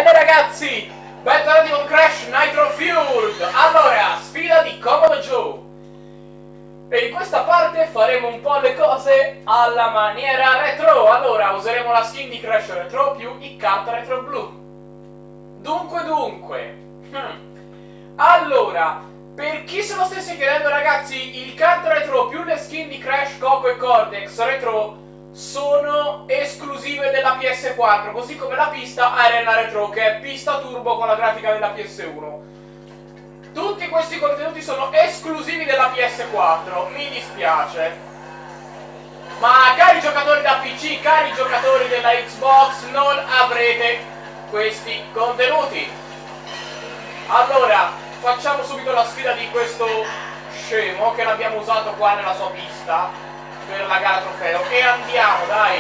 Bene ragazzi, bentornati con Crash Nitro Fueled. Allora, sfida di Comodo Joe. E in questa parte faremo un po' le cose alla maniera retro. Allora, useremo la skin di Crash Retro più il kart retro blu. Dunque. Allora, per chi se lo stesse chiedendo ragazzi, il kart retro più le skin di Crash, Coco e Cortex retro sono esclusive della PS4, così come la pista Arena Retro, che è pista turbo con la grafica della PS1. Tutti questi contenuti sono esclusivi della PS4, mi dispiace. Ma cari giocatori da PC, cari giocatori della Xbox, non avrete questi contenuti. Allora, facciamo subito la sfida di questo scemo, che l'abbiamo usato qua nella sua pista per la gara trofeo, e andiamo, dai.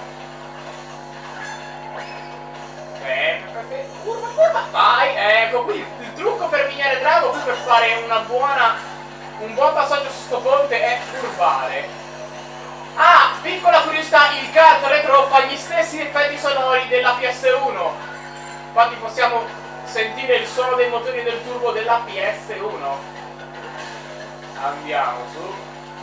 Curva, vai, ecco qui il trucco per Miniere Drago, qui per fare un buon passaggio su sto ponte è curvare. Ah, piccola curiosità, il kart retro fa gli stessi effetti sonori della PS1, infatti possiamo sentire il suono dei motori del turbo della PS1. Andiamo su.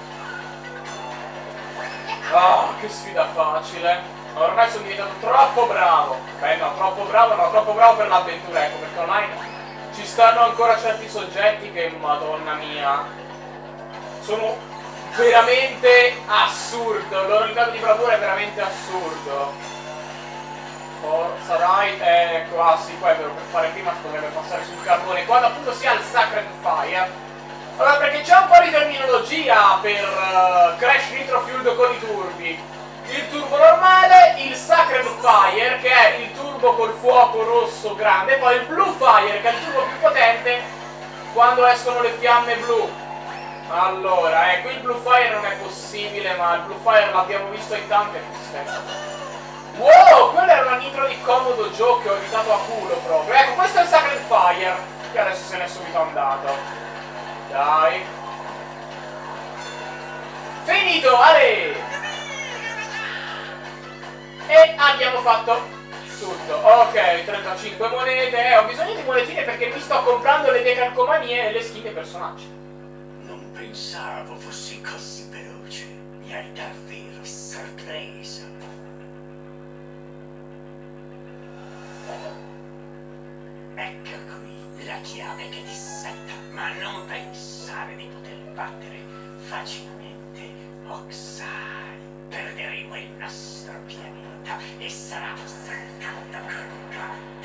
Oh, che sfida facile. Ormai sono diventato troppo bravo. Beh no, troppo bravo per l'avventura, ecco, perché online ci stanno ancora certi soggetti che, madonna mia, sono veramente assurdo. Il loro livello di bravura è veramente assurdo. Forza, dai. Ecco, ah sì, qua è vero, per fare prima si dovrebbe passare sul carbone, quando appunto si ha il Sacred Fire. Allora, perché c'è un po' di terminologia per Crash Nitro Fueled con i turbi. Il turbo normale, il Sacred Fire, che è il turbo col fuoco rosso grande, e poi il Blue Fire, che è il turbo più potente quando escono le fiamme blu. Allora, qui il Blue Fire non è possibile, ma il Blue Fire l'abbiamo visto in tante piste. Wow, quella era una nitro di Comodo Joe che ho evitato a culo proprio. Ecco, questo è il Sacred Fire, che adesso se n'è subito andato. Dai. Finito, ale! E abbiamo fatto tutto. Ok, 35 monete. Ho bisogno di monetine perché mi sto comprando le decalcomanie e le skin dei personaggi. Non pensavo fossi così veloce. Mi hai davvero sorpreso. Ecco qui la chiave che ti setta, ma non pensare di poter battere facilmente Oxide. Perderemo il nostro pianeta e sarà soltanto colpa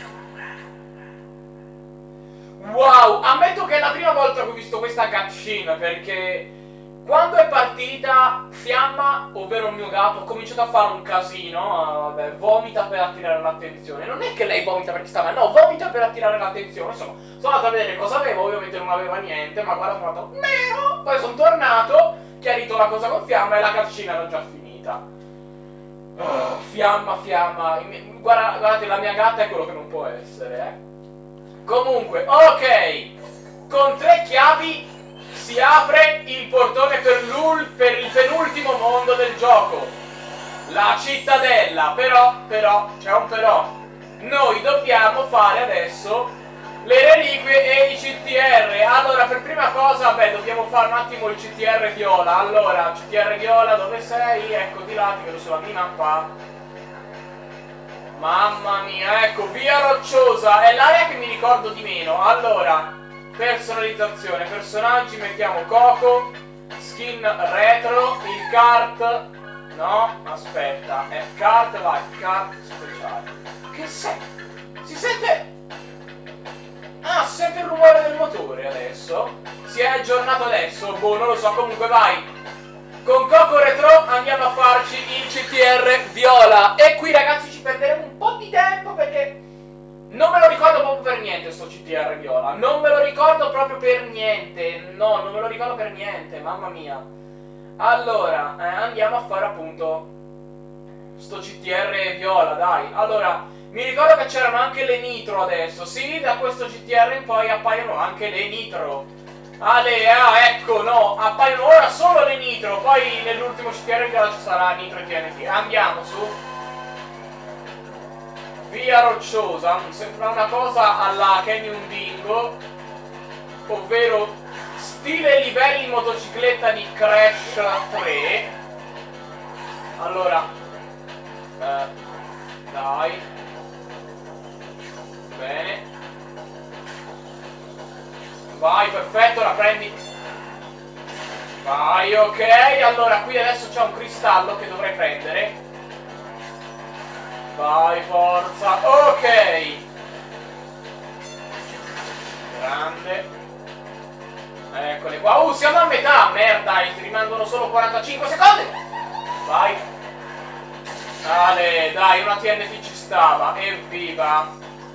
tua. Wow, ammetto che è la prima volta che ho visto questa cutscene, perché quando è partita Fiamma, ovvero il mio gatto, ha cominciato a fare un casino, vabbè, vomita per attirare l'attenzione. Non è che lei vomita perché stava, no, vomita per attirare l'attenzione. Insomma, sono andato a vedere cosa aveva, ovviamente non aveva niente, ma guarda, sono andato, meo! Poi sono tornato, chiarito la cosa con Fiamma e la cutscene era già finita. Oh, Fiamma, guardate, la mia gatta è quello che non può essere, Comunque, ok, con 3 chiavi si apre il portone per il penultimo mondo del gioco, la cittadella. Però, c'è un però. Noi dobbiamo fare adesso le reliquie e i CTR. Allora, per prima cosa, beh, dobbiamo fare un attimo il CTR viola. Allora, CTR viola, dove sei? Ecco, di là, ti vedo sulla minappa. Mamma mia, ecco, via rocciosa, è l'area che mi ricordo di meno. Allora, personalizzazione, personaggi, mettiamo Coco, skin retro, il kart, no, aspetta, kart, vai, kart speciale. Che si sente? Ah, si sente il rumore del motore adesso? Si è aggiornato adesso? Boh, non lo so, comunque vai. Con Coco Retro andiamo a farci il CTR viola. E qui ragazzi ci perderemo un po' di tempo perché non me lo ricordo proprio per niente sto CTR viola. Non me lo ricordo proprio per niente. No, non me lo ricordo per niente, mamma mia. Allora, andiamo a fare appunto sto CTR viola, dai. Allora, mi ricordo che c'erano anche le nitro adesso. Sì, da questo CTR in poi appaiono anche le nitro. Ecco, no, appaiono ora solo le nitro, poi nell'ultimo CTR viola ci sarà nitro e TNT. Andiamo su. via rocciosa, sembra una cosa alla Canyon Bingo, ovvero stile livelli motocicletta di Crash 3. Allora, dai, bene, vai, perfetto, la prendi, vai, ok. Allora qui adesso c'è un cristallo che dovrei prendere. Vai, forza, ok, grande, eccole qua. Siamo a metà, merda, ti rimangono solo 45 secondi. Vai, dai, una TNT ci stava, evviva.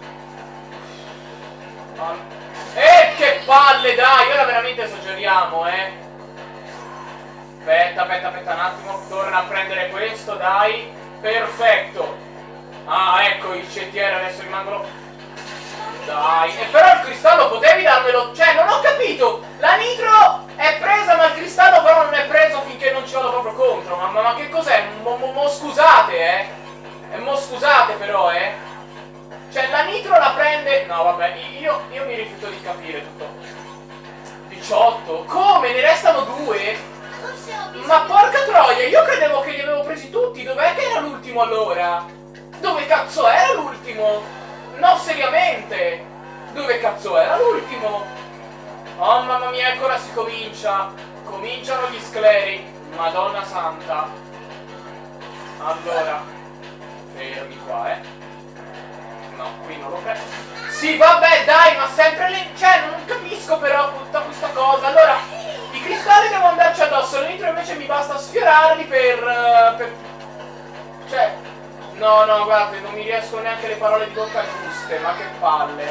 Che palle, dai, ora veramente esageriamo, Aspetta un attimo, torna a prendere questo, dai, perfetto. Ah, ecco, i CTR adesso rimangono. Dai, e però il cristallo potevi darmelo. Cioè, non ho capito. La nitro è presa, ma il cristallo però non è preso finché non ci vado proprio contro. Ma che cos'è? Scusate, scusate però, Cioè, la nitro la prende. No, vabbè, io mi rifiuto di capire tutto. 18? Come? Ne restano 2? Ma porca troia, io credevo che li avevo presi tutti. Dov'è che era l'ultimo allora? Dove cazzo era l'ultimo? No, seriamente! Dove cazzo era l'ultimo? Oh, mamma mia, ecco ora si comincia. Cominciano gli scleri. Madonna santa. Allora, fermi qua, No, qui non lo prendo. Sì, vabbè, dai, ma sempre le. Cioè, non capisco però tutta questa cosa. Allora, i cristalli devo andarci addosso. Dentro invece mi basta sfiorarli per. Cioè. No, guardate, non mi riesco neanche le parole di bocca giuste, ma che palle.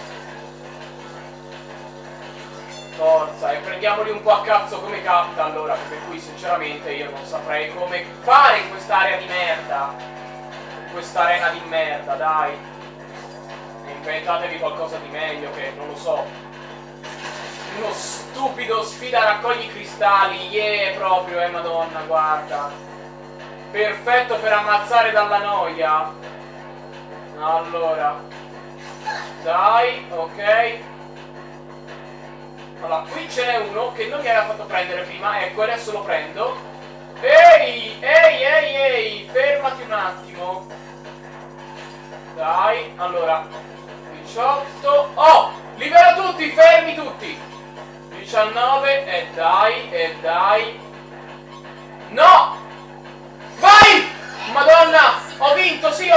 Forza, e prendiamoli un po' a cazzo come catta allora, perché qui sinceramente io non saprei come fare in quest'area di merda. In quest'arena di merda, dai. Inventatevi qualcosa di meglio che, non lo so. Uno stupido sfida raccogli cristalli, proprio, madonna, guarda. Perfetto per ammazzare dalla noia. Allora, dai, ok. Allora, qui ce n'è uno che non mi aveva fatto prendere prima. Ecco, adesso lo prendo. Ehi, fermati un attimo. Dai, allora 18. Oh, libera tutti, fermi tutti. 19, e dai. No! Vai! Madonna! Ho vinto, sì, ho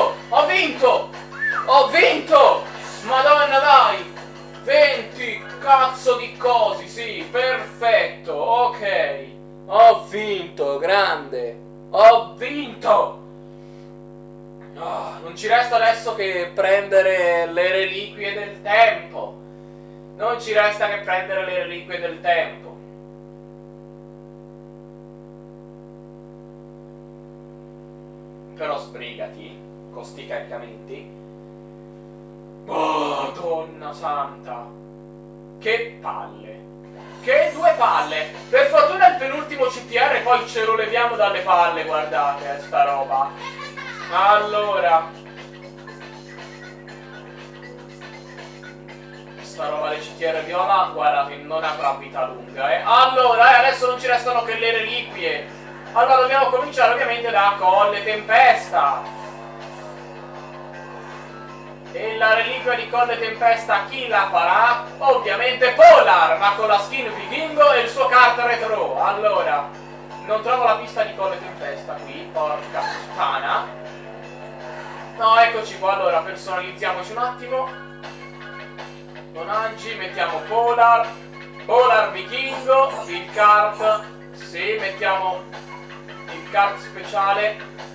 vinto! Madonna, dai! 20 cazzo di cosi, sì, perfetto, ok. Ho vinto, grande. Ho vinto! Non ci resta adesso che prendere le reliquie del tempo. Non ci resta che prendere le reliquie del tempo. Però sbrigati con sti caricamenti. Oh, donna santa. Che palle. Che 2 palle. Per fortuna il penultimo CTR poi ce lo leviamo dalle palle, guardate, sta roba. Allora, sta roba del CTR viola, guardate, non avrà vita lunga, Allora, adesso non ci restano che le reliquie. Allora dobbiamo cominciare ovviamente da Colle Tempesta. E la reliquia di Colle Tempesta chi la farà? Ovviamente Polar, ma con la skin vichingo e il suo kart retro. Allora, non trovo la pista di Colle Tempesta qui, porca puttana. No, eccoci qua, allora personalizziamoci un attimo. Personaggi, mettiamo Polar vichingo, il kart, sì, mettiamo il kart speciale,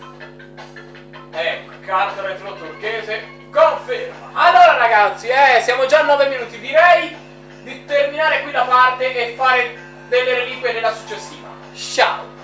ecco, kart retro turchese, conferma. Allora ragazzi, siamo già a 9 minuti, direi di terminare qui la parte e fare delle reliquie nella successiva. Ciao!